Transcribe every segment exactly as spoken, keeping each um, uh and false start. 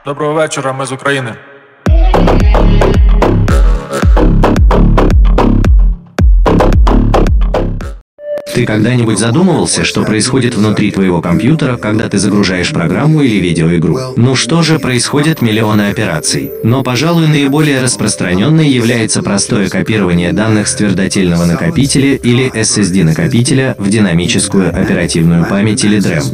Доброго вечора, ми з України. Ты когда-нибудь задумывался, что происходит внутри твоего компьютера, когда ты загружаешь программу или видеоигру? Ну что же, происходят миллионы операций. Но, пожалуй, наиболее распространенной является простое копирование данных с твердотельного накопителя или эс эс ди-накопителя в динамическую оперативную память или драм.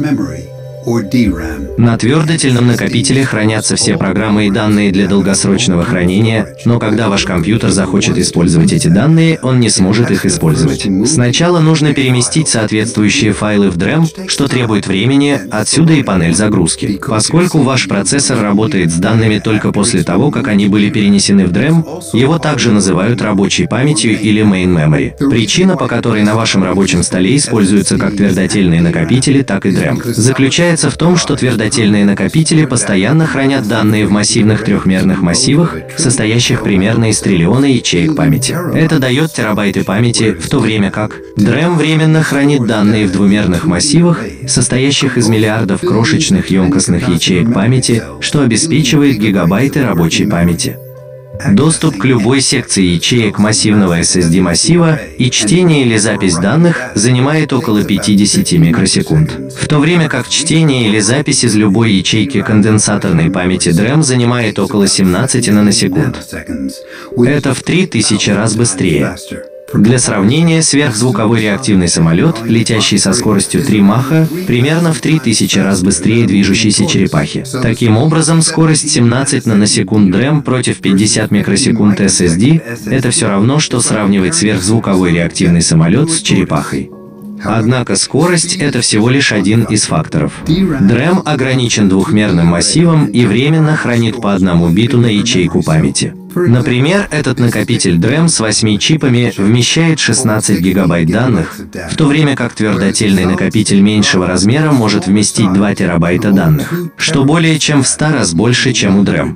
На твердотельном накопителе хранятся все программы и данные для долгосрочного хранения, но когда ваш компьютер захочет использовать эти данные, он не сможет их использовать. Сначала нужно переместить соответствующие файлы в драм, что требует времени, отсюда и панель загрузки. Поскольку ваш процессор работает с данными только после того, как они были перенесены в драм, его также называют рабочей памятью или main memory. Причина, по которой на вашем рабочем столе используются как твердотельные накопители, так и драм, заключается в том, что твердотельные накопители постоянно хранят данные в массивных трехмерных массивах, состоящих примерно из триллиона ячеек памяти. Это дает терабайты памяти, в то время как драм временно хранит данные в двумерных массивах, состоящих из миллиардов крошечных емкостных ячеек памяти, что обеспечивает гигабайты рабочей памяти. Доступ к любой секции ячеек массивного эс эс ди-массива и чтение или запись данных занимает около пятидесяти микросекунд, в то время как чтение или запись из любой ячейки конденсаторной памяти драм занимает около семнадцати наносекунд. Это в три тысячи раз быстрее. Для сравнения, сверхзвуковой реактивный самолет, летящий со скоростью три маха, примерно в три тысячи раз быстрее движущейся черепахи. Таким образом, скорость семнадцать наносекунд драм против пятидесяти микросекунд эс эс ди – это все равно, что сравнивать сверхзвуковой реактивный самолет с черепахой. Однако скорость – это всего лишь один из факторов. драм ограничен двухмерным массивом и временно хранит по одному биту на ячейку памяти. Например, этот накопитель драм с восьми чипами вмещает шестнадцать гигабайт данных, в то время как твердотельный накопитель меньшего размера может вместить два терабайта данных, что более чем в сто раз больше, чем у драм.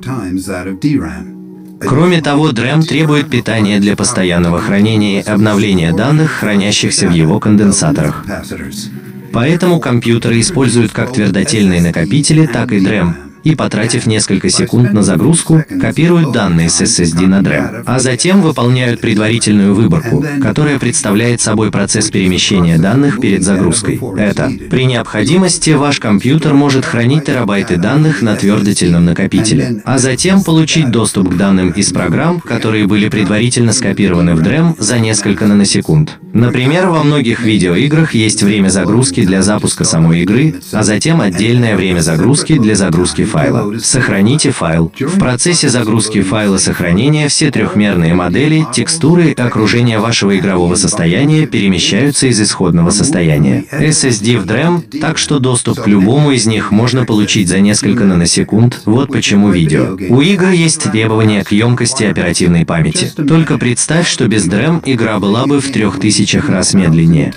Кроме того, драм требует питания для постоянного хранения и обновления данных, хранящихся в его конденсаторах. Поэтому компьютеры используют как твердотельные накопители, так и драм, и, потратив несколько секунд на загрузку, копируют данные с эс эс ди на драм, а затем выполняют предварительную выборку, которая представляет собой процесс перемещения данных перед загрузкой. Это, при необходимости, ваш компьютер может хранить терабайты данных на твердотельном накопителе, а затем получить доступ к данным из программ, которые были предварительно скопированы в драм за несколько наносекунд. Например, во многих видеоиграх есть время загрузки для запуска самой игры, а затем отдельное время загрузки для загрузки файла. файла. Сохраните файл. В процессе загрузки файла сохранения все трехмерные модели, текстуры и окружение вашего игрового состояния перемещаются из исходного состояния эс эс ди в драм, так что доступ к любому из них можно получить за несколько наносекунд. Вот почему видео. У игр есть требования к емкости оперативной памяти. Только представь, что без драм игра была бы в трех тысячах раз медленнее.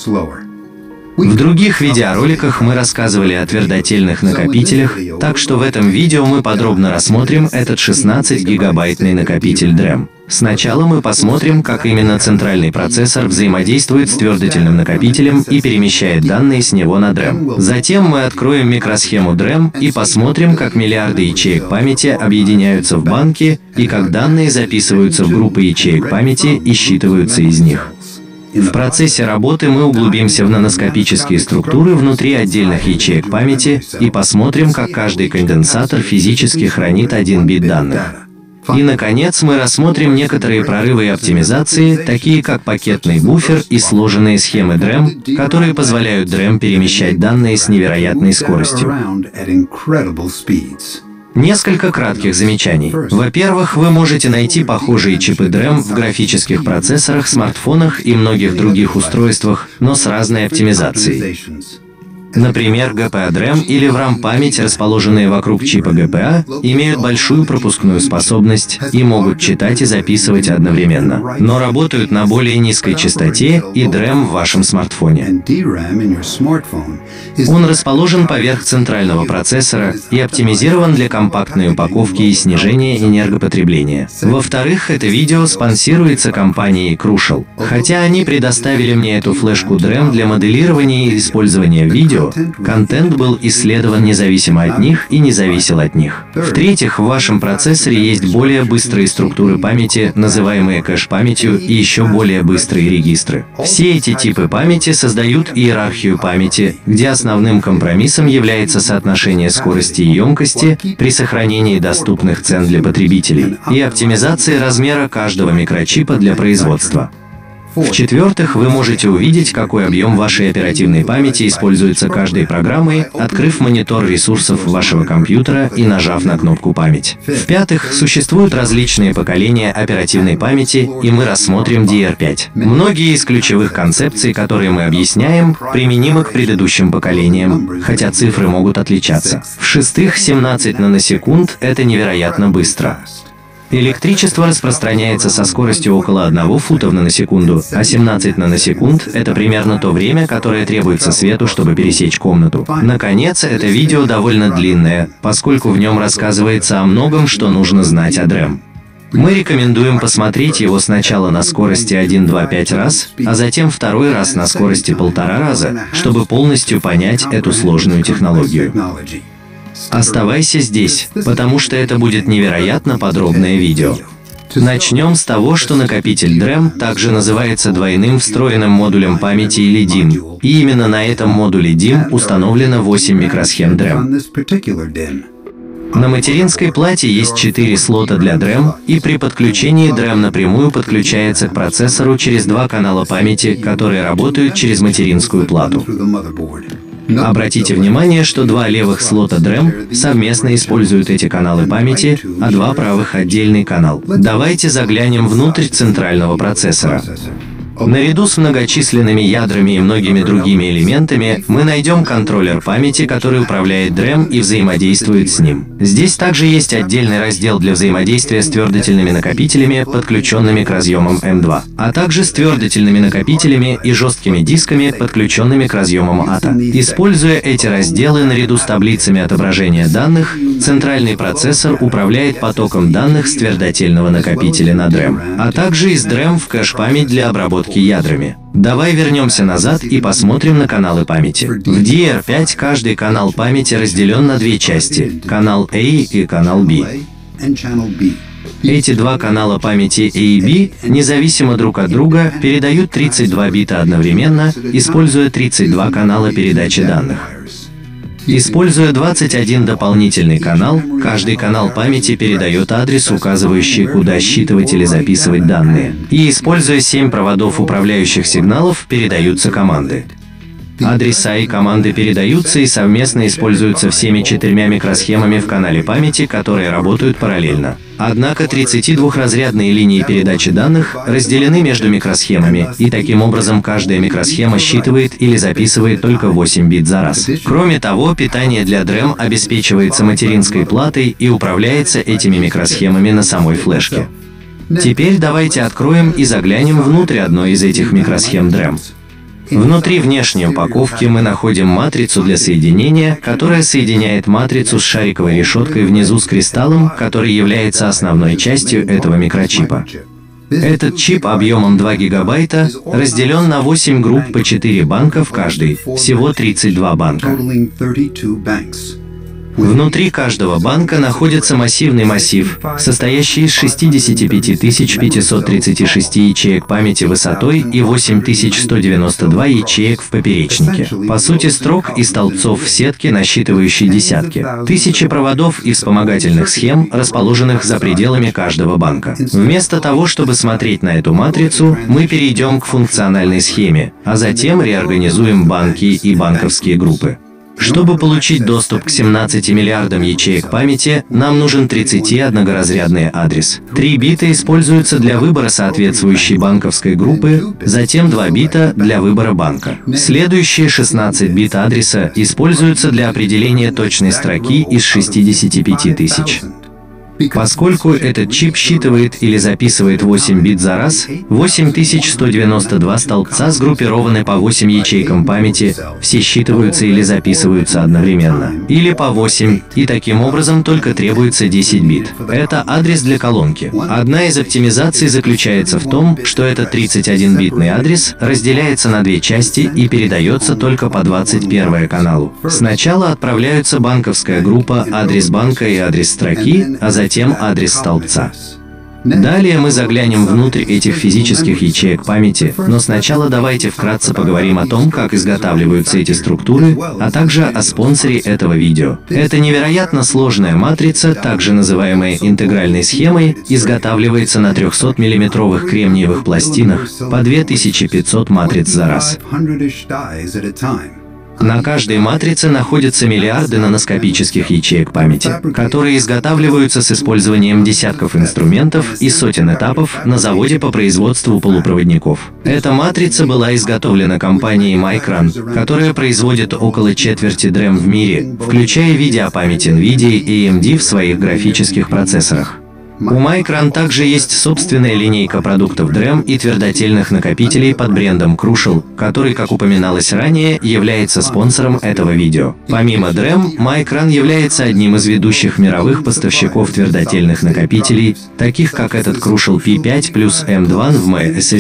В других видеороликах мы рассказывали о твердотельных накопителях, так что в этом видео мы подробно рассмотрим этот шестнадцатигигабайтный накопитель драм. Сначала мы посмотрим, как именно центральный процессор взаимодействует с твердотельным накопителем и перемещает данные с него на драм. Затем мы откроем микросхему драм и посмотрим, как миллиарды ячеек памяти объединяются в банки и как данные записываются в группы ячеек памяти и считываются из них. В процессе работы мы углубимся в наноскопические структуры внутри отдельных ячеек памяти и посмотрим, как каждый конденсатор физически хранит один бит данных. И, наконец, мы рассмотрим некоторые прорывы и оптимизации, такие как пакетный буфер и сложенные схемы драм, которые позволяют драм перемещать данные с невероятной скоростью. Несколько кратких замечаний. Во-первых, вы можете найти похожие чипы драм в графических процессорах, смартфонах и многих других устройствах, но с разной оптимизацией. Например, джи пи эй-драм или в рам-память, расположенные вокруг чипа джи пи эй, имеют большую пропускную способность и могут читать и записывать одновременно, но работают на более низкой частоте и драм в вашем смартфоне. Он расположен поверх центрального процессора и оптимизирован для компактной упаковки и снижения энергопотребления. Во-вторых, это видео спонсируется компанией Crucial. Хотя они предоставили мне эту флешку драм для моделирования и использования в видео, видео. Контент был исследован независимо от них и не зависел от них. В-третьих, в вашем процессоре есть более быстрые структуры памяти, называемые кэш-памятью, и еще более быстрые регистры. Все эти типы памяти создают иерархию памяти, где основным компромиссом является соотношение скорости и емкости при сохранении доступных цен для потребителей и оптимизации размера каждого микрочипа для производства. В-четвертых, вы можете увидеть, какой объем вашей оперативной памяти используется каждой программой, открыв монитор ресурсов вашего компьютера и нажав на кнопку «Память». В-пятых, существуют различные поколения оперативной памяти, и мы рассмотрим ди ди ар пять. Многие из ключевых концепций, которые мы объясняем, применимы к предыдущим поколениям, хотя цифры могут отличаться. В-шестых, семнадцать наносекунд — это невероятно быстро. Электричество распространяется со скоростью около одного фута в наносекунду, а семнадцать наносекунд — это примерно то время, которое требуется свету, чтобы пересечь комнату. Наконец, это видео довольно длинное, поскольку в нем рассказывается о многом, что нужно знать о дрем. Мы рекомендуем посмотреть его сначала на скорости один целых двадцать пять раз, а затем второй раз на скорости полтора раза, чтобы полностью понять эту сложную технологию. Оставайся здесь, потому что это будет невероятно подробное видео. Начнем с того, что накопитель дрем также называется двойным встроенным модулем памяти или дим, и именно на этом модуле дим установлено восемь микросхем дрем. На материнской плате есть четыре слота для дрем, и при подключении дрем напрямую подключается к процессору через два канала памяти, которые работают через материнскую плату. Обратите внимание, что два левых слота дрем совместно используют эти каналы памяти, а два правых — отдельный канал. Давайте заглянем внутрь центрального процессора. Наряду с многочисленными ядрами и многими другими элементами, мы найдем контроллер памяти, который управляет дрем и взаимодействует с ним. Здесь также есть отдельный раздел для взаимодействия с твердотельными накопителями, подключенными к разъемам эм два, а также с твердотельными накопителями и жесткими дисками, подключенными к разъемам эй ти эй. Используя эти разделы наряду с таблицами отображения данных, центральный процессор управляет потоком данных с твердотельного накопителя на дрем, а также из дрем в кэш-память для обработки ядрами. Давай вернемся назад и посмотрим на каналы памяти. В ди ди ар пять каждый канал памяти разделен на две части – канал A и канал B. Эти два канала памяти A и B, независимо друг от друга, передают тридцать два бита одновременно, используя тридцать два канала передачи данных. Используя двадцать один дополнительный канал, каждый канал памяти передает адрес, указывающий, куда считывать или записывать данные. И используя семь проводов управляющих сигналов, передаются команды. Адреса и команды передаются и совместно используются всеми четырьмя микросхемами в канале памяти, которые работают параллельно. Однако тридцатидвухразрядные линии передачи данных разделены между микросхемами, и таким образом каждая микросхема считывает или записывает только восемь бит за раз. Кроме того, питание для дрем обеспечивается материнской платой и управляется этими микросхемами на самой флешке. Теперь давайте откроем и заглянем внутрь одной из этих микросхем дрем. Внутри внешней упаковки мы находим матрицу для соединения, которая соединяет матрицу с шариковой решеткой внизу с кристаллом, который является основной частью этого микрочипа. Этот чип объемом два гигабайта разделен на восемь групп по четыре банка в каждой, всего тридцать два банка. Внутри каждого банка находится массивный массив, состоящий из шестидесяти пяти тысяч пятисот тридцати шести ячеек памяти высотой и восемь тысяч сто девяносто два ячеек в поперечнике. По сути, строк и столбцов в сетке, насчитывающей десятки. Тысячи проводов и вспомогательных схем, расположенных за пределами каждого банка. Вместо того, чтобы смотреть на эту матрицу, мы перейдем к функциональной схеме, а затем реорганизуем банки и банковские группы. Чтобы получить доступ к семнадцати миллиардам ячеек памяти, нам нужен тридцатиодноразрядный адрес. три бита используются для выбора соответствующей банковской группы, затем два бита для выбора банка. Следующие шестнадцать бит адреса используются для определения точной строки из шестидесяти пяти тысяч. Поскольку этот чип считывает или записывает восемь бит за раз, восемь тысяч сто девяносто два столбца сгруппированы по восемь ячейкам памяти, все считываются или записываются одновременно, или по восемь, и таким образом только требуется десять бит. Это адрес для колонки. Одна из оптимизаций заключается в том, что этот тридцать один битный адрес разделяется на две части и передается только по двадцать первому каналу. Сначала отправляются банковская группа, адрес банка и адрес строки, а затем Затем адрес столбца. Далее мы заглянем внутрь этих физических ячеек памяти, но сначала давайте вкратце поговорим о том, как изготавливаются эти структуры, а также о спонсоре этого видео. Эта невероятно сложная матрица, также называемая интегральной схемой, изготавливается на трехсотмиллиметровых кремниевых пластинах по две тысячи пятьсот матриц за раз. На каждой матрице находятся миллиарды наноскопических ячеек памяти, которые изготавливаются с использованием десятков инструментов и сотен этапов на заводе по производству полупроводников. Эта матрица была изготовлена компанией Micron, которая производит около четверти драм в мире, включая видеопамять NVIDIA и A M D в своих графических процессорах. У Micron также есть собственная линейка продуктов драм и твердотельных накопителей под брендом Crucial, который, как упоминалось ранее, является спонсором этого видео. Помимо драм, Micron является одним из ведущих мировых поставщиков твердотельных накопителей, таких как этот Crucial пи пять плюс эм два эн ви эм и эс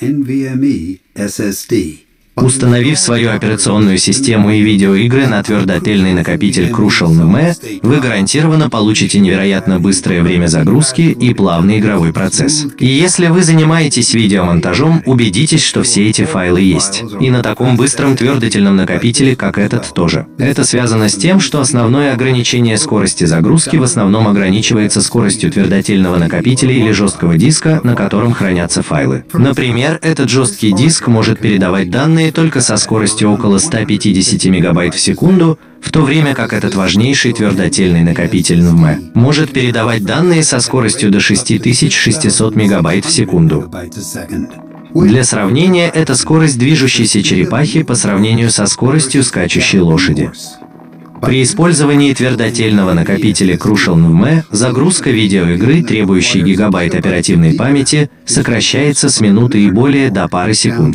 эс ди. Установив свою операционную систему и видеоигры на твердотельный накопитель Crucial эн ви эм и, вы гарантированно получите невероятно быстрое время загрузки и плавный игровой процесс. И если вы занимаетесь видеомонтажом, убедитесь, что все эти файлы есть. И на таком быстром твердотельном накопителе, как этот, тоже. Это связано с тем, что основное ограничение скорости загрузки в основном ограничивается скоростью твердотельного накопителя или жесткого диска, на котором хранятся файлы. Например, этот жесткий диск может передавать данные только со скоростью около ста пятидесяти мегабайт в секунду, в то время как этот важнейший твердотельный накопитель эн ви эм и может передавать данные со скоростью до шести тысяч шестисот мегабайт в секунду. Для сравнения, это скорость движущейся черепахи по сравнению со скоростью скачущей лошади. При использовании твердотельного накопителя Crucial эн ви эм и загрузка видеоигры, требующей гигабайт оперативной памяти, сокращается с минуты и более до пары секунд.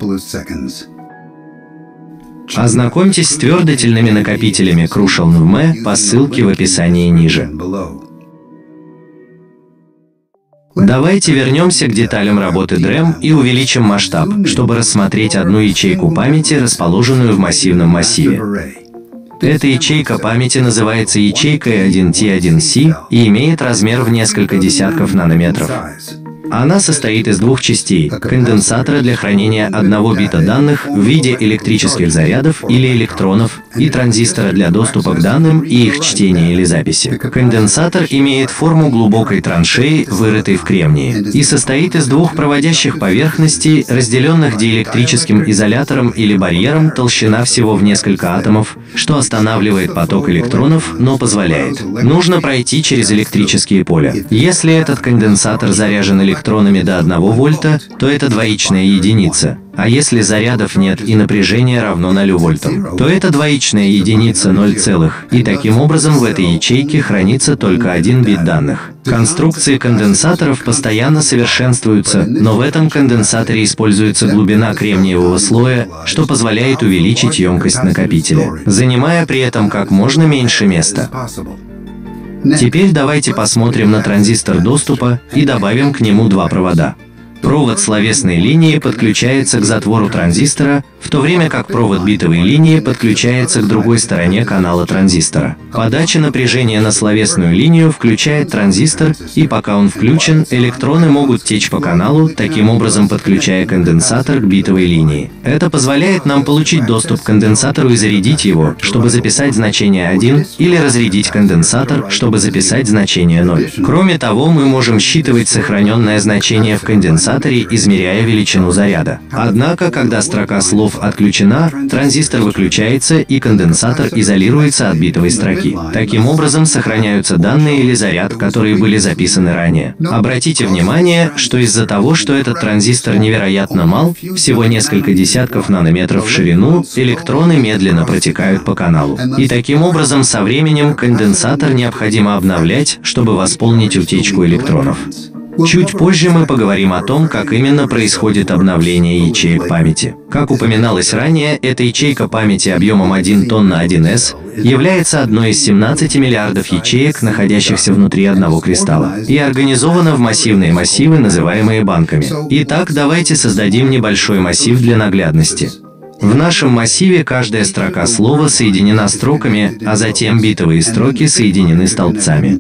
Ознакомьтесь с твердотельными накопителями Crucial эн ви эм и по ссылке в описании ниже. Давайте вернемся к деталям работы драм и увеличим масштаб, чтобы рассмотреть одну ячейку памяти, расположенную в массивном массиве. Эта ячейка памяти называется ячейкой один ти один си и имеет размер в несколько десятков нанометров. Она состоит из двух частей – конденсатора для хранения одного бита данных в виде электрических зарядов или электронов и транзистора для доступа к данным и их чтения или записи. Конденсатор имеет форму глубокой траншеи, вырытой в кремнии, и состоит из двух проводящих поверхностей, разделенных диэлектрическим изолятором или барьером, толщина всего в несколько атомов, что останавливает поток электронов, но позволяет. Нужно пройти через электрические поля. Если этот конденсатор заряжен электронами, электронами до одного вольта, то это двоичная единица. А если зарядов нет и напряжение равно нолю вольтам, то это двоичная единица ноль целых. И таким образом в этой ячейке хранится только один бит данных. Конструкции конденсаторов постоянно совершенствуются, но в этом конденсаторе используется глубина кремниевого слоя, что позволяет увеличить емкость накопителя, занимая при этом как можно меньше места. Теперь давайте посмотрим на транзистор доступа и добавим к нему два провода. Провод словесной линии подключается к затвору транзистора, в то время как провод битовой линии подключается к другой стороне канала транзистора. Подача напряжения на словесную линию включает транзистор, и пока он включен, электроны могут течь по каналу, таким образом подключая конденсатор к битовой линии. Это позволяет нам получить доступ к конденсатору и зарядить его, чтобы записать значение один, или разрядить конденсатор, чтобы записать значение ноль. Кроме того, мы можем считывать сохраненное значение в конденсаторе, измеряя величину заряда. Однако, когда строка слов слов отключена, транзистор выключается и конденсатор изолируется от битовой строки. Таким образом сохраняются данные или заряд, которые были записаны ранее. Обратите внимание, что из-за того, что этот транзистор невероятно мал, всего несколько десятков нанометров в ширину, электроны медленно протекают по каналу. И таким образом со временем конденсатор необходимо обновлять, чтобы восполнить утечку электронов. Чуть позже мы поговорим о том, как именно происходит обновление ячеек памяти. Как упоминалось ранее, эта ячейка памяти объемом один тонн на один эс является одной из семнадцати миллиардов ячеек, находящихся внутри одного кристалла, и организована в массивные массивы, называемые банками. Итак, давайте создадим небольшой массив для наглядности. В нашем массиве каждая строка слова соединена строками, а затем битовые строки соединены столбцами.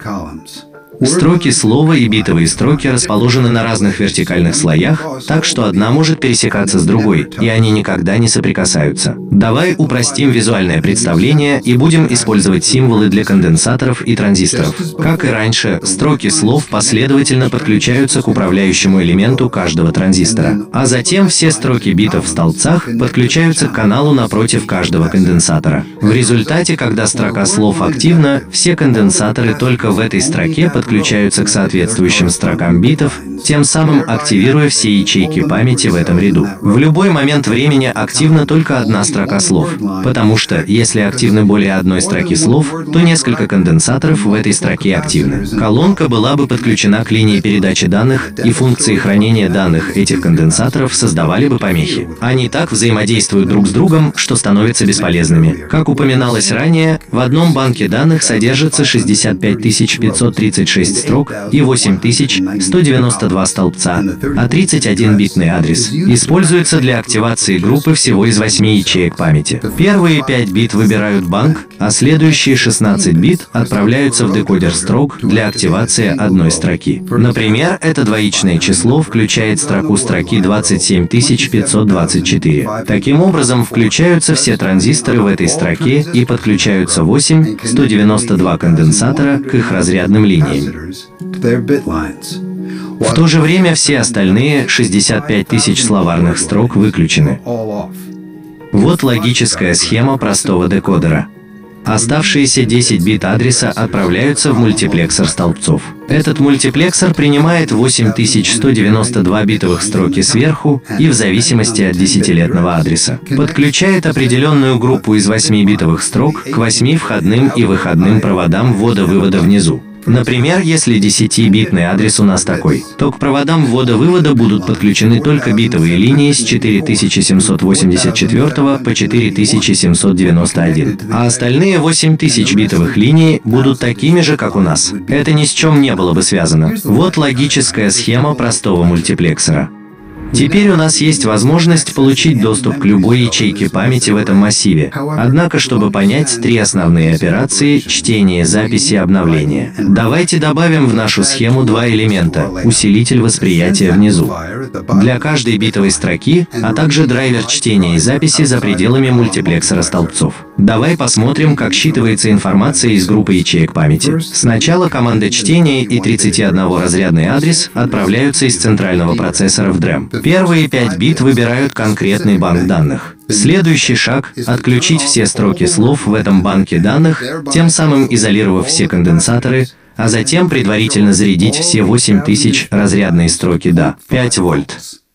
Строки слова и битовые строки расположены на разных вертикальных слоях, так что одна может пересекаться с другой, и они никогда не соприкасаются. Давай упростим визуальное представление и будем использовать символы для конденсаторов и транзисторов. Как и раньше, строки слов последовательно подключаются к управляющему элементу каждого транзистора, а затем все строки битов в столбцах подключаются к каналу напротив каждого конденсатора. В результате, когда строка слов активна, все конденсаторы только в этой строке подключаются подключаются к соответствующим строкам битов, тем самым активируя все ячейки памяти в этом ряду. В любой момент времени активна только одна строка слов, потому что, если активны более одной строки слов, то несколько конденсаторов в этой строке активны. Колонка была бы подключена к линии передачи данных, и функции хранения данных этих конденсаторов создавали бы помехи. Они так взаимодействуют друг с другом, что становятся бесполезными. Как упоминалось ранее, в одном банке данных содержится шестьдесят пять тысяч пятьсот тридцать шесть строк и восемь тысяч сто девяносто два столбца, а тридцать один битный адрес используется для активации группы всего из восьми ячеек памяти. Первые пять бит выбирают банк, а следующие шестнадцать бит отправляются в декодер строк для активации одной строки. Например, это двоичное число включает строку строки двадцать семь тысяч пятьсот двадцать четыре. Таким образом, включаются все транзисторы в этой строке и подключаются восемь сто девяносто два конденсатора к их разрядным линиям. В то же время все остальные шестьдесят пять тысяч словарных строк выключены. Вот логическая схема простого декодера. Оставшиеся десять бит адреса отправляются в мультиплексор столбцов. Этот мультиплексор принимает восемь тысяч сто девяносто два битовых строки сверху и, в зависимости от десятилетного адреса, подключает определенную группу из восьми битовых строк к восьми входным и выходным проводам ввода-вывода внизу. Например, если десятибитный адрес у нас такой, то к проводам ввода-вывода будут подключены только битовые линии с четыре тысячи семьсот восемьдесят четыре по четыре тысячи семьсот девяносто один, а остальные восемь тысяч битовых линий будут такими же, как у нас. Это ни с чем не было бы связано. Вот логическая схема простого мультиплексора. Теперь у нас есть возможность получить доступ к любой ячейке памяти в этом массиве. Однако, чтобы понять три основные операции – чтение, записи и обновление, давайте добавим в нашу схему два элемента – усилитель восприятия внизу для каждой битовой строки, а также драйвер чтения и записи за пределами мультиплексора столбцов. Давай посмотрим, как считывается информация из группы ячеек памяти. Сначала команда чтения и тридцатиодноразрядный адрес отправляются из центрального процессора в драм. Первые пять бит выбирают конкретный банк данных. Следующий шаг – отключить все строки слов в этом банке данных, тем самым изолировав все конденсаторы, а затем предварительно зарядить все восемь тысяч разрядные строки до пяти вольт.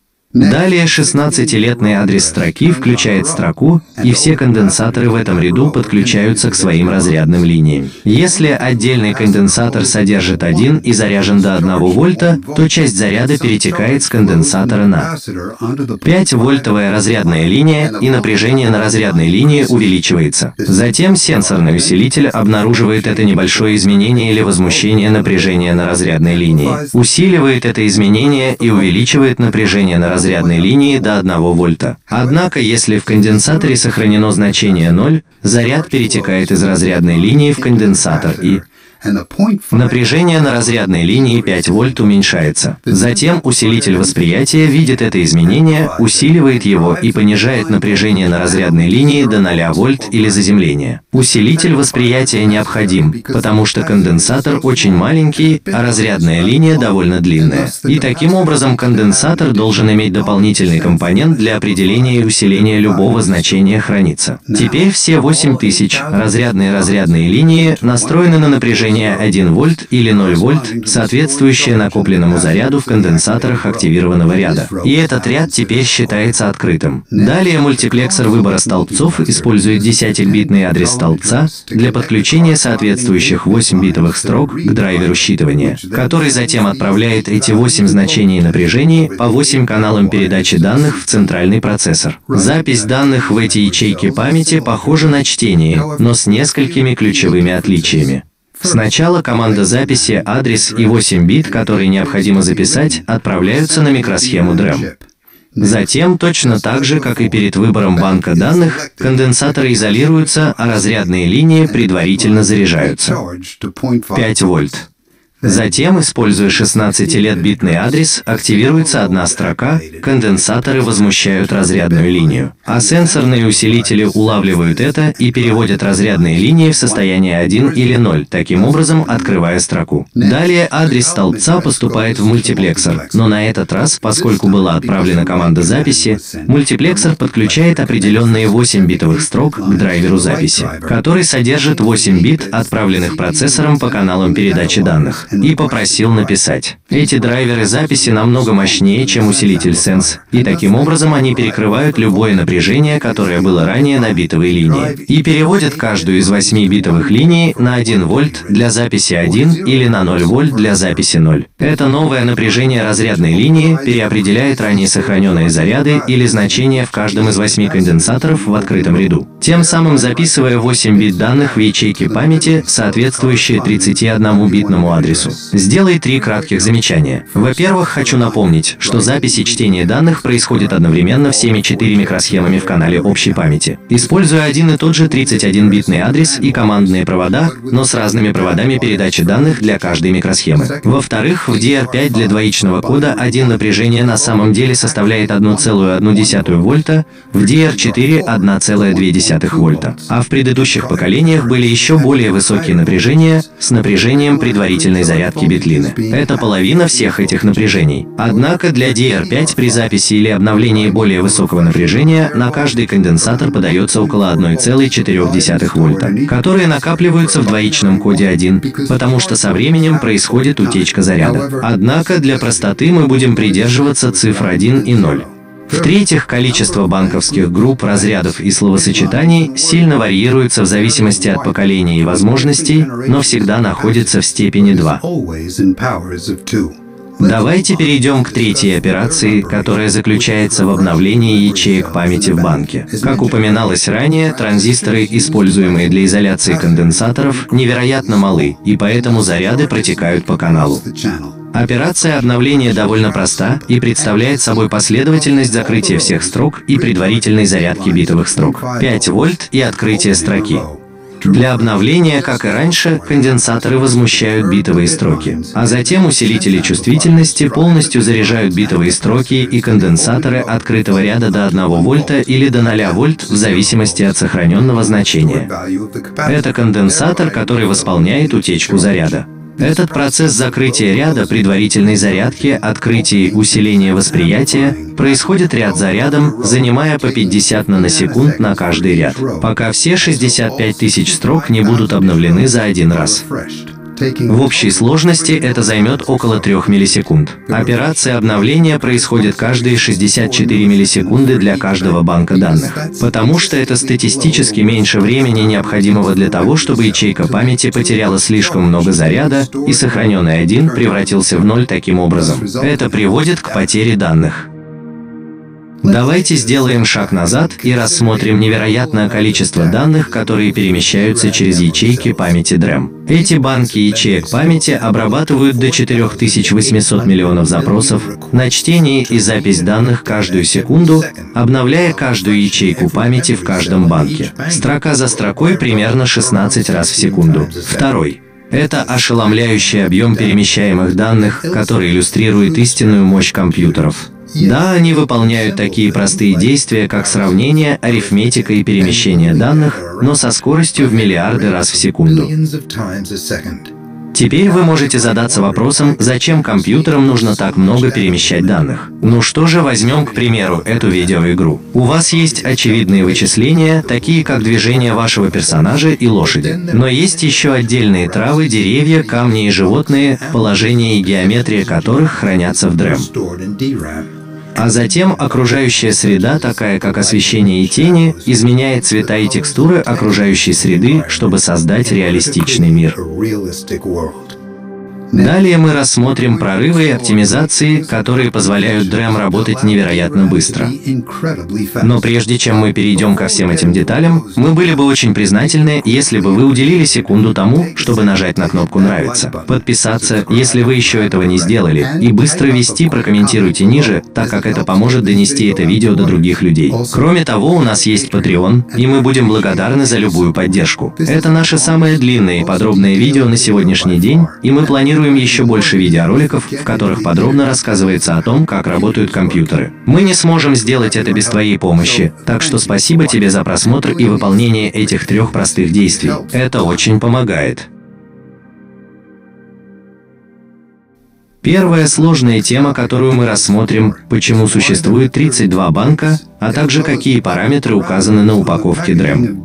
Далее шестнадцатилетный адрес строки включает строку, и все конденсаторы в этом ряду подключаются к своим разрядным линиям. Если отдельный конденсатор содержит один и заряжен до одного вольта, то часть заряда перетекает с конденсатора на пятивольтовая разрядная линия, и напряжение на разрядной линии увеличивается. Затем сенсорный усилитель обнаруживает это небольшое изменение или возмущение напряжения на разрядной линии, усиливает это изменение и увеличивает напряжение на разрядной разрядной линии до одного вольта. Однако, если в конденсаторе сохранено значение ноль, заряд перетекает из разрядной линии в конденсатор и Напряжение на разрядной линии пять вольт уменьшается. Затем усилитель восприятия видит это изменение, усиливает его и понижает напряжение на разрядной линии до ноля вольт или заземления. Усилитель восприятия необходим, потому что конденсатор очень маленький, а разрядная линия довольно длинная. И таким образом конденсатор должен иметь дополнительный компонент для определения и усиления любого значения хранится. Теперь все восемь тысяч разрядные разрядные линии настроены на напряжение один вольт или ноль вольт, соответствующее накопленному заряду в конденсаторах активированного ряда. И этот ряд теперь считается открытым. Далее мультиплексор выбора столбцов использует десятибитный адрес столбца для подключения соответствующих восьмибитовых строк к драйверу считывания, который затем отправляет эти восемь значений напряжений по восемь каналам передачи данных в центральный процессор. Запись данных в эти ячейки памяти похожа на чтение, но с несколькими ключевыми отличиями. Сначала команда записи, адрес и восемь бит, которые необходимо записать, отправляются на микросхему драм. Затем, точно так же, как и перед выбором банка данных, конденсаторы изолируются, а разрядные линии предварительно заряжаются. пять вольт. Затем, используя шестнадцатибитный адрес, активируется одна строка, конденсаторы возмущают разрядную линию, а сенсорные усилители улавливают это и переводят разрядные линии в состояние один или ноль, таким образом открывая строку. Далее адрес столбца поступает в мультиплексор, но на этот раз, поскольку была отправлена команда записи, мультиплексор подключает определенные восемь битовых строк к драйверу записи, который содержит восемь бит, отправленных процессором по каналам передачи данных, и попросил написать. Эти драйверы записи намного мощнее, чем усилитель сенс, и таким образом они перекрывают любое напряжение, которое было ранее на битовой линии, и переводят каждую из восьми битовых линий на один вольт для записи один или на ноль вольт для записи ноль. Это новое напряжение разрядной линии переопределяет ранее сохраненные заряды или значения в каждом из восьми конденсаторов в открытом ряду, тем самым записывая восемь бит данных в ячейки памяти, соответствующие тридцатиоднобитному адресу. Сделай три кратких замечания. Во-первых, хочу напомнить, что запись и чтение данных происходит одновременно всеми четырьмя микросхемами в канале общей памяти, используя один и тот же тридцатиоднобитный адрес и командные провода, но с разными проводами передачи данных для каждой микросхемы. Во-вторых, в ди ар пять для двоичного кода один напряжение на самом деле составляет одна целая одна десятая вольта, в ди ар четыре — одна целая две десятых вольта, а в предыдущих поколениях были еще более высокие напряжения с напряжением предварительной зарядки битлины. Это половина всех этих напряжений. Однако для ди ар пять при записи или обновлении более высокого напряжения на каждый конденсатор подается около одной целой четырёх десятых вольта, которые накапливаются в двоичном коде один, потому что со временем происходит утечка заряда. Однако для простоты мы будем придерживаться цифр один и ноль. В-третьих, количество банковских групп, разрядов и словосочетаний сильно варьируется в зависимости от поколения и возможностей, но всегда находится в степени два. Давайте перейдем к третьей операции, которая заключается в обновлении ячеек памяти в банке. Как упоминалось ранее, транзисторы, используемые для изоляции конденсаторов, невероятно малы, и поэтому заряды протекают по каналу. Операция обновления довольно проста и представляет собой последовательность закрытия всех строк и предварительной зарядки битовых строк. пять вольт и открытие строки. Для обновления, как и раньше, конденсаторы возмущают битовые строки, а затем усилители чувствительности полностью заряжают битовые строки и конденсаторы открытого ряда до одного вольта или до ноля вольт в зависимости от сохраненного значения. Это конденсатор, который восполняет утечку заряда. Этот процесс закрытия ряда, предварительной зарядки, открытия и усиления восприятия происходит ряд за рядом, занимая по пятьдесят наносекунд на каждый ряд, пока все шестьдесят пять тысяч строк не будут обновлены за один раз. В общей сложности это займет около трёх миллисекунд. Операция обновления происходит каждые шестьдесят четыре миллисекунды для каждого банка данных, потому что это статистически меньше времени, необходимого для того, чтобы ячейка памяти потеряла слишком много заряда, и сохраненный один превратился в ноль таким образом. Это приводит к потере данных. Давайте сделаем шаг назад и рассмотрим невероятное количество данных, которые перемещаются через ячейки памяти драм. Эти банки ячеек памяти обрабатывают до четырёх тысяч восьмисот миллионов запросов на чтение и запись данных каждую секунду, обновляя каждую ячейку памяти в каждом банке. Строка за строкой примерно шестнадцать раз в секунду. Второй. Это ошеломляющий объем перемещаемых данных, который иллюстрирует истинную мощь компьютеров. Да, они выполняют такие простые действия, как сравнение, арифметика и перемещение данных, но со скоростью в миллиарды раз в секунду. Теперь вы можете задаться вопросом, зачем компьютерам нужно так много перемещать данных. Ну что же, возьмем, к примеру, эту видеоигру. У вас есть очевидные вычисления, такие как движение вашего персонажа и лошади. Но есть еще отдельные травы, деревья, камни и животные, положение и геометрия которых хранятся в драм. А затем окружающая среда, такая как освещение и тени, изменяет цвета и текстуры окружающей среды, чтобы создать реалистичный мир. Далее мы рассмотрим прорывы и оптимизации, которые позволяют драм работать невероятно быстро. Но прежде чем мы перейдем ко всем этим деталям, мы были бы очень признательны, если бы вы уделили секунду тому, чтобы нажать на кнопку «Нравится», подписаться, если вы еще этого не сделали, и быстро вести «Прокомментируйте ниже», так как это поможет донести это видео до других людей. Кроме того, у нас есть Patreon, и мы будем благодарны за любую поддержку. Это наше самое длинное и подробное видео на сегодняшний день, и мы планируем еще больше видеороликов, в которых подробно рассказывается о том, как работают компьютеры. Мы не сможем сделать это без твоей помощи, так что спасибо тебе за просмотр и выполнение этих трех простых действий. Это очень помогает. Первая сложная тема, которую мы рассмотрим, почему существует тридцать два банка, а также какие параметры указаны на упаковке драм.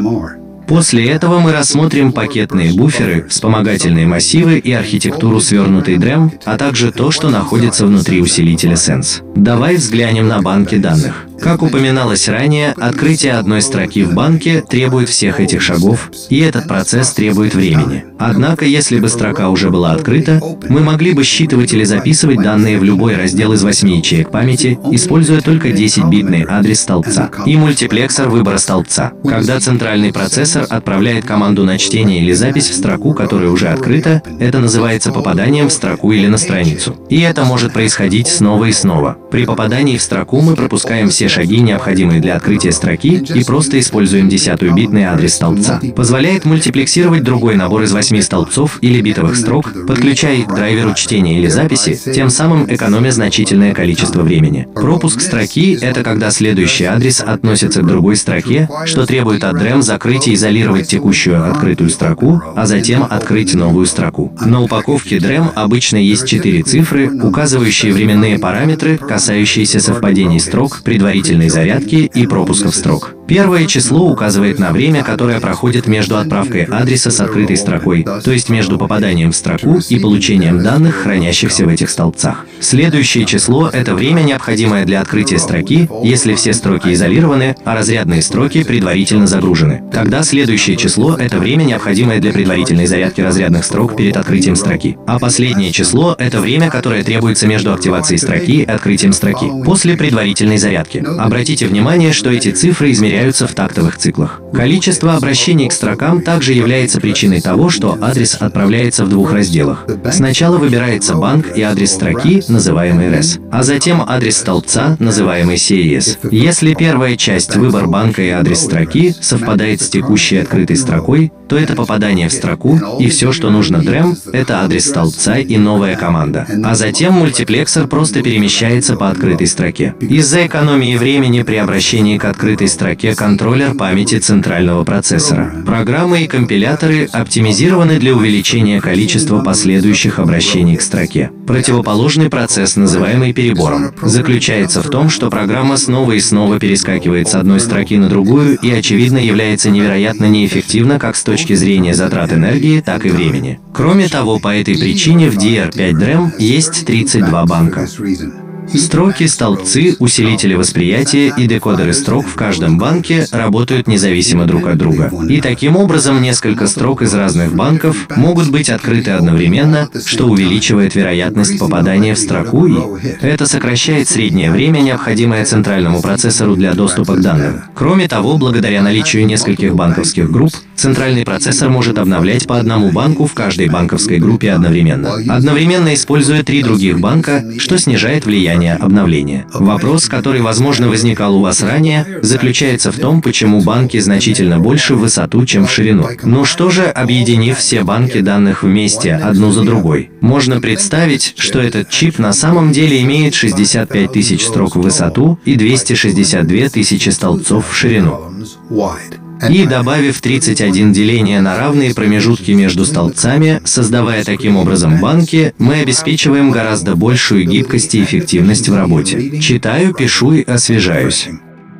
После этого мы рассмотрим пакетные буферы, вспомогательные массивы и архитектуру свернутой драм, а также то, что находится внутри усилителя Sense. Давай взглянем на банки данных. Как упоминалось ранее, открытие одной строки в банке требует всех этих шагов, и этот процесс требует времени. Однако, если бы строка уже была открыта, мы могли бы считывать или записывать данные в любой раздел из восьми ячеек памяти, используя только десятибитный адрес столбца и мультиплексор выбора столбца. Когда центральный процессор отправляет команду на чтение или запись в строку, которая уже открыта, это называется попаданием в строку или на страницу. И это может происходить снова и снова. При попадании в строку мы пропускаем все шаги, необходимые для открытия строки, и просто используем десятую-битный адрес столбца. Позволяет мультиплексировать другой набор из восьми столбцов или битовых строк, подключая их к драйверу чтения или записи, тем самым экономя значительное количество времени. Пропуск строки — это когда следующий адрес относится к другой строке, что требует от драм закрыть и изолировать текущую открытую строку, а затем открыть новую строку. На упаковке драм обычно есть четыре цифры, указывающие временные параметры, касающиеся совпадений строк, предварительной зарядки и пропусков строк. Первое число указывает на время, которое проходит между отправкой адреса с открытой строкой, то есть между попаданием в строку и получением данных, хранящихся в этих столбцах. Следующее число — это время, необходимое для открытия строки, если все строки изолированы, а разрядные строки предварительно загружены. Тогда следующее число — это время, необходимое для предварительной зарядки разрядных строк перед открытием строки. А последнее число — это время, которое требуется между активацией строки и открытием строки, после предварительной зарядки. Обратите внимание, что эти цифры измеряются в тактовых циклах. Количество обращений к строкам также является причиной того, что адрес отправляется в двух разделах. Сначала выбирается банк и адрес строки, называемый res, а затем адрес столбца, называемый си эй эс. Если первая часть, выбор банка и адрес строки, совпадает с текущей открытой строкой, то это попадание в строку, и все, что нужно драм, это адрес столбца и новая команда. А затем мультиплексор просто перемещается по открытой строке. Из-за экономии времени при обращении к открытой строке контроллер памяти центрального процессора. Программы и компиляторы оптимизированы для увеличения количества последующих обращений к строке. Противоположный процесс, называемый перебором, заключается в том, что программа снова и снова перескакивает с одной строки на другую и, очевидно, является невероятно неэффективна как с точки зрения затрат энергии, так и времени. Кроме того, по этой причине в ди ар пять драм есть тридцать два банка. Строки, столбцы, усилители восприятия и декодеры строк в каждом банке работают независимо друг от друга. И таким образом несколько строк из разных банков могут быть открыты одновременно, что увеличивает вероятность попадания в строку, и это сокращает среднее время, необходимое центральному процессору для доступа к данным. Кроме того, благодаря наличию нескольких банковских групп, Центральный процессор может обновлять по одному банку в каждой банковской группе одновременно, одновременно используя три других банка, что снижает влияние обновления. Вопрос, который, возможно, возникал у вас ранее, заключается в том, почему банки значительно больше в высоту, чем в ширину. Ну что же, объединив все банки данных вместе, одну за другой, можно представить, что этот чип на самом деле имеет шестьдесят пять тысяч строк в высоту и двести шестьдесят две тысячи столбцов в ширину. И добавив тридцать один деление на равные промежутки между столбцами, создавая таким образом банки, мы обеспечиваем гораздо большую гибкость и эффективность в работе. Читаю, пишу и освежаюсь.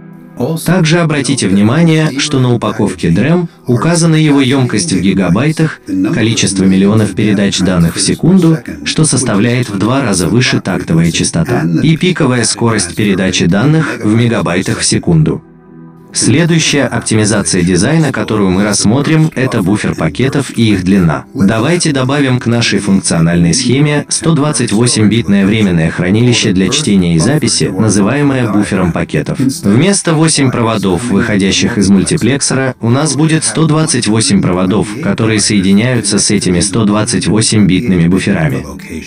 Также обратите внимание, что на упаковке дрем указана его емкость в гигабайтах, количество миллионов передач данных в секунду, что составляет в два раза выше тактовая частота, и пиковая скорость передачи данных в мегабайтах в секунду. Следующая оптимизация дизайна, которую мы рассмотрим, это буфер пакетов и их длина. Давайте добавим к нашей функциональной схеме сто двадцать восемь битное временное хранилище для чтения и записи, называемое буфером пакетов. Вместо восьми проводов, выходящих из мультиплексора, у нас будет сто двадцать восемь проводов, которые соединяются с этими сто двадцать восемь битными буферами.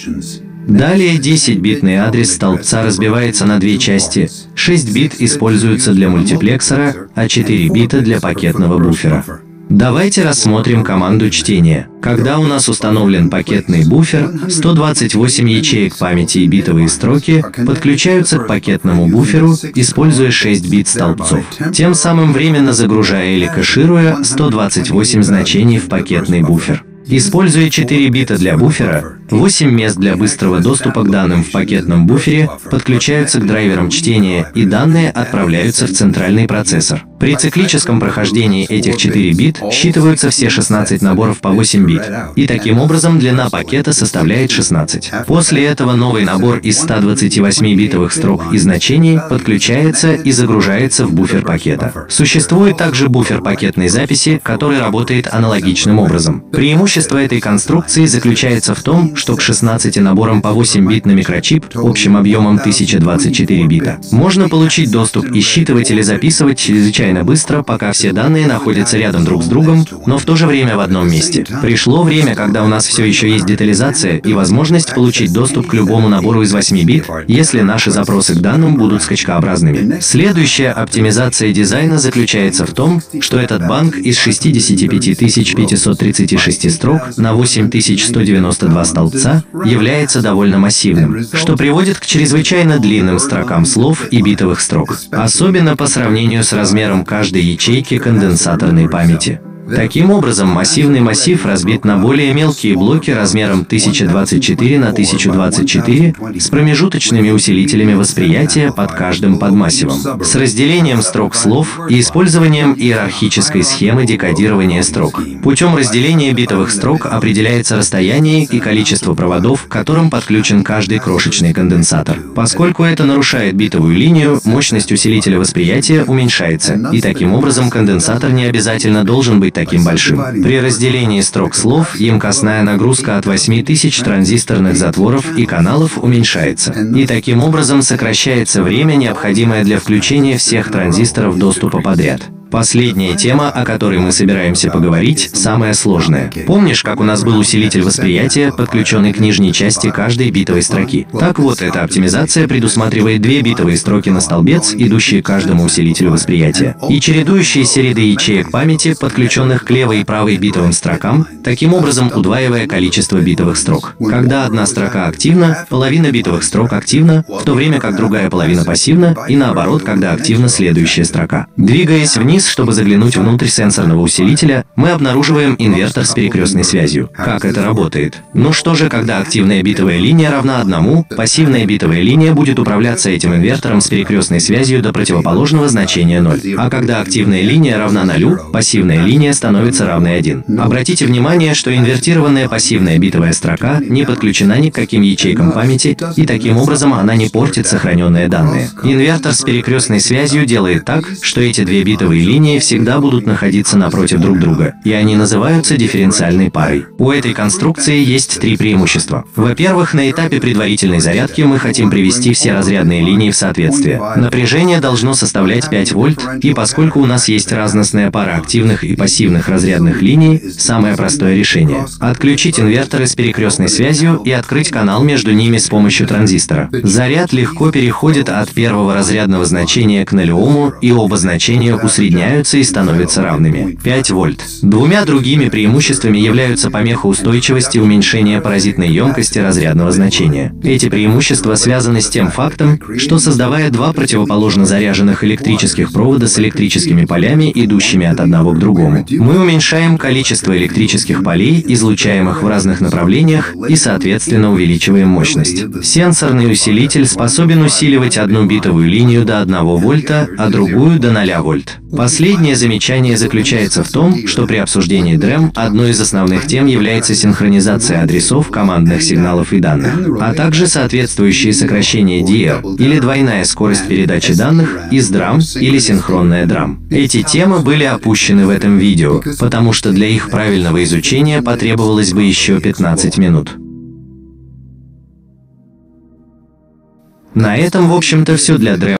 Далее десятибитный адрес столбца разбивается на две части, шесть бит используются для мультиплексора, а четыре бита для пакетного буфера. Давайте рассмотрим команду чтения. Когда у нас установлен пакетный буфер, сто двадцать восемь ячеек памяти и битовые строки подключаются к пакетному буферу, используя шесть бит столбцов, тем самым временно загружая или кэшируя сто двадцать восемь значений в пакетный буфер. Используя четыре бита для буфера, восемь мест для быстрого доступа к данным в пакетном буфере подключаются к драйверам чтения, и данные отправляются в центральный процессор. При циклическом прохождении этих четыре бит считываются все шестнадцать наборов по восемь бит, и таким образом длина пакета составляет шестнадцать. После этого новый набор из ста двадцати восьми битовых строк и значений подключается и загружается в буфер пакета. Существует также буфер пакетной записи, который работает аналогичным образом. Преимущество этой конструкции заключается в том, что к шестнадцати наборам по восемь бит на микрочип общим объемом тысяча двадцать четыре бита можно получить доступ и считывать или записывать чрезвычайно быстро, пока все данные находятся рядом друг с другом, но в то же время в одном месте. Пришло время, когда у нас все еще есть детализация и возможность получить доступ к любому набору из восьми бит, если наши запросы к данным будут скачкообразными. Следующая оптимизация дизайна заключается в том, что этот банк из шестидесяти пяти тысяч пятисот тридцати шести строк на восемь тысяч сто девяносто два столбца является довольно массивным, что приводит к чрезвычайно длинным строкам слов и битовых строк, особенно по сравнению с размером каждой ячейки конденсаторной памяти. Таким образом, массивный массив разбит на более мелкие блоки размером тысяча двадцать четыре на тысячу двадцать четыре с промежуточными усилителями восприятия под каждым подмассивом, с разделением строк слов и использованием иерархической схемы декодирования строк. Путем разделения битовых строк определяется расстояние и количество проводов, к которым подключен каждый крошечный конденсатор. Поскольку это нарушает битовую линию, мощность усилителя восприятия уменьшается, и таким образом конденсатор не обязательно должен быть таким большим. При разделении строк слов емкостная нагрузка от восьми тысяч транзисторных затворов и каналов уменьшается, и таким образом сокращается время, необходимое для включения всех транзисторов доступа подряд. Последняя тема, о которой мы собираемся поговорить, самая сложная. Помнишь, как у нас был усилитель восприятия, подключенный к нижней части каждой битовой строки? Так вот, эта оптимизация предусматривает две битовые строки на столбец, идущие к каждому усилителю восприятия, и чередующиеся ряды ячеек памяти, подключенных к левой и правой битовым строкам, таким образом удваивая количество битовых строк. Когда одна строка активна, половина битовых строк активна, в то время как другая половина пассивна, и наоборот, когда активна следующая строка. Двигаясь вниз, чтобы заглянуть внутрь сенсорного усилителя, мы обнаруживаем инвертор с перекрестной связью. Как это работает? Ну что же, когда активная битовая линия равна одному, пассивная битовая линия будет управляться этим инвертором с перекрестной связью до противоположного значения ноль. А когда активная линия равна нулю, пассивная линия становится равной один. Обратите внимание, что инвертированная пассивная битовая строка не подключена ни к каким ячейкам памяти, и таким образом она не портит сохраненные данные. Инвертор с перекрестной связью делает так, что эти две битовые линии линии всегда будут находиться напротив друг друга, и они называются дифференциальной парой. У этой конструкции есть три преимущества. Во-первых, на этапе предварительной зарядки мы хотим привести все разрядные линии в соответствие. Напряжение должно составлять пять вольт, и поскольку у нас есть разностная пара активных и пассивных разрядных линий, самое простое решение – отключить инверторы с перекрестной связью и открыть канал между ними с помощью транзистора. Заряд легко переходит от первого разрядного значения к нулевому, и оба значения усредняются и становятся равными. пять вольт. Двумя другими преимуществами являются помехоустойчивость и уменьшение паразитной емкости разрядного значения. Эти преимущества связаны с тем фактом, что создавая два противоположно заряженных электрических провода с электрическими полями, идущими от одного к другому, мы уменьшаем количество электрических полей, излучаемых в разных направлениях, и, соответственно, увеличиваем мощность. Сенсорный усилитель способен усиливать одну битовую линию до одного вольта, а другую до нуля вольт. Последнее замечание заключается в том, что при обсуждении драм одной из основных тем является синхронизация адресов командных сигналов и данных, а также соответствующие сокращения ди эр, или двойная скорость передачи данных, из драм, или синхронная драм. Эти темы были опущены в этом видео, потому что для их правильного изучения потребовалось бы еще пятнадцать минут. На этом, в общем-то, все для драм.